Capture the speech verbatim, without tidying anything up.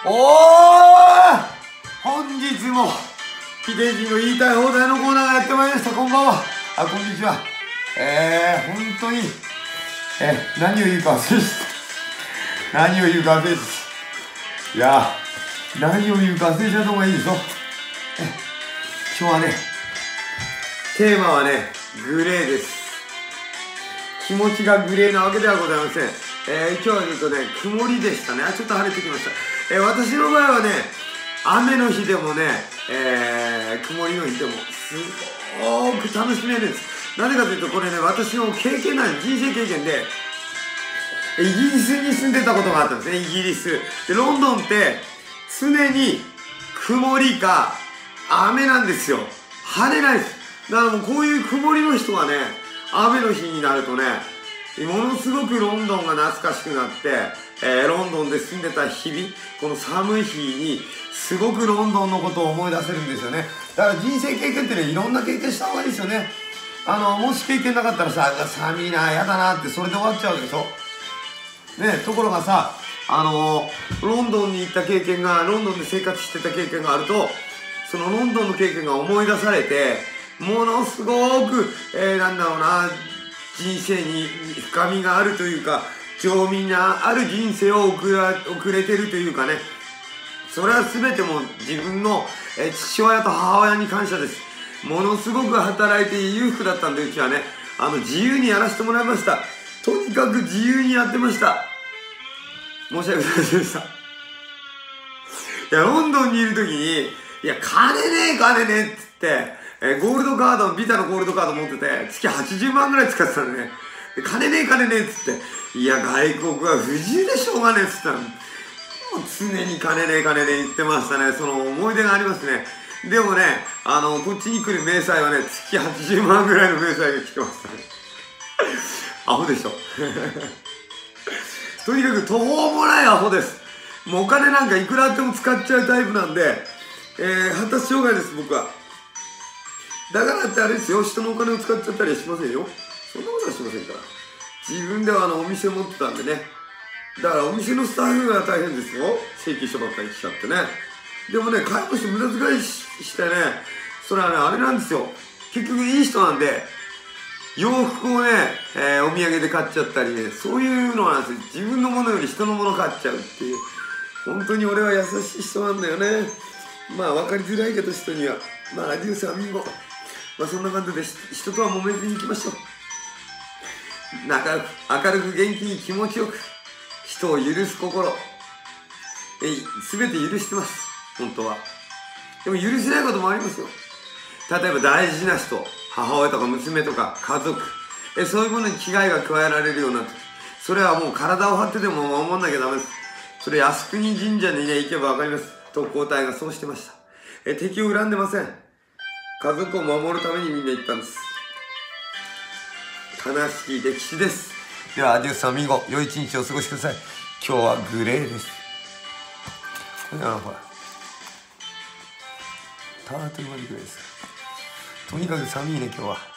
おー、本日も秀治の言いたい放題のコーナーがやってまいりました。こんばんは。あ、こんにちは。えー、本当に、えー、何を言うか忘れてた。何を言うか忘れてた。いやー、何を言うか忘れちゃった方がいいですよ。え、今日はね、テーマはね、グレーです。気持ちがグレーなわけではございません。えー、今日はちょっとね、曇りでしたね。あ、ちょっと晴れてきました。えー、私の場合はね、雨の日でもね、えー、曇りの日でもすごく楽しめるんです。なぜかというと、これね、私の経験なんです。人生経験で、イギリスに住んでたことがあったんですね、イギリス。で、ロンドンって常に曇りか雨なんですよ。晴れないです。だからもうこういう曇りの人はね、雨の日になるとね、ものすごくロンドンが懐かしくなって、えー、ロンドンで住んでた日々、この寒い日にすごくロンドンのことを思い出せるんですよね。だから人生経験ってね、いろんな経験した方がいいですよね。あの、もし経験なかったらさ、寒いな、嫌だなってそれで終わっちゃうでしょ。ね、ところがさ、あのー、ロンドンに行った経験が、ロンドンで生活してた経験があると、そのロンドンの経験が思い出されて、ものすごく、えー、なんだろうな、人生に深みがあるというか、情味がある人生を送ら、送れてるというかね、それは全てもう自分の、えー、父親と母親に感謝です。ものすごく働いて裕福だったんで、うちはね、あの、自由にやらせてもらいました。とにかく自由にやってました。申し訳ございませんでした。いや、ロンドンにいるときに、いや、金ねえ金ねえっつって、えー、ゴールドカード、ビザのゴールドカード持ってて、月はちじゅうまんぐらい使ってたんでね。で、金ねえ金ねえっつって、いや、外国は不自由でしょうがねえっつったの。もう常に金ねえ金ねえ言ってましたね。その思い出がありますね。でもね、あの、こっちに来る明細はね、月はちじゅうまんぐらいの明細が来てましたね。アホでしょ。とにかく途方もないアホです。もうお金なんかいくらあっても使っちゃうタイプなんで、えー、発達障害です、僕は。だからってあれですよ、人のお金を使っちゃったりはしませんよ。そんなことはしませんから。自分ではあの、お店持ってたんでね。だからお店のスタッフが大変ですよ。請求書ばっかり来ちゃってね。でもね、買い物して無駄遣いしてね、それはね、あれなんですよ。結局いい人なんで、洋服をね、えー、お土産で買っちゃったりね、そういうのなんですよ。自分のものより人のもの買っちゃうっていう。本当に俺は優しい人なんだよね。まあ分かりづらいけど人には。まあアデュースアミーゴ。まあそんな感じで人とは揉めずに行きましょう。仲良く、明るく元気に気持ちよく、人を許す心。えい、すべて許してます。本当は。でも許せないこともありますよ。例えば大事な人、母親とか娘とか家族、えそういうものに危害が加えられるような時、それはもう体を張ってでも守んなきゃダメです。それ靖国神社にね、行けばわかります。特攻隊がそうしてました。え敵を恨んでません。家族を守るためにみんな行ったんです。悲しい歴史です。ではアデュースアミーゴ、良い一日をお過ごしください。今日はグレーです。これあのほらタートルマリグレーです。とにかく寒いね今日は。